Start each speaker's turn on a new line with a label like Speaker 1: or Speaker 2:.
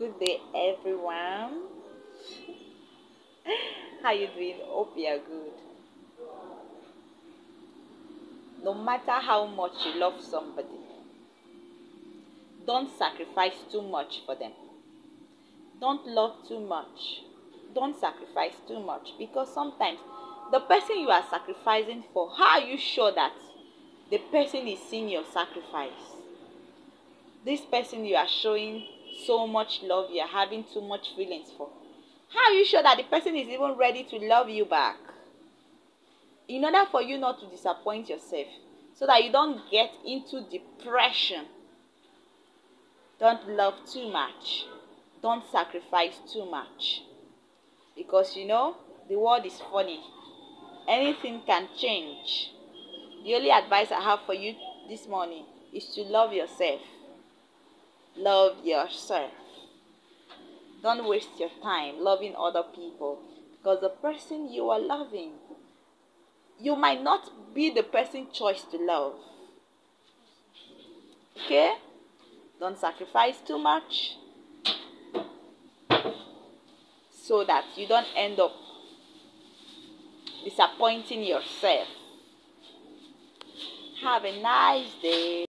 Speaker 1: Good day, everyone. How you doing? Hope you are good. No matter how much you love somebody, don't sacrifice too much for them. Don't love too much. Don't sacrifice too much, because sometimes the person you are sacrificing for, how are you sure that the person is seeing your sacrifice? This person you are showing so much love, you are having too much feelings for, how are you sure that the person is even ready to love you back? In order for you not to disappoint yourself, so that you don't get into depression, don't love too much. Don't sacrifice too much. Because the world is funny. Anything can change. The only advice I have for you this morning is to love yourself. Love yourself. Don't waste your time loving other people, because the person you are loving, you might not be the person choice to love. Okay? Don't sacrifice too much, so that you don't end up disappointing yourself. Have a nice day.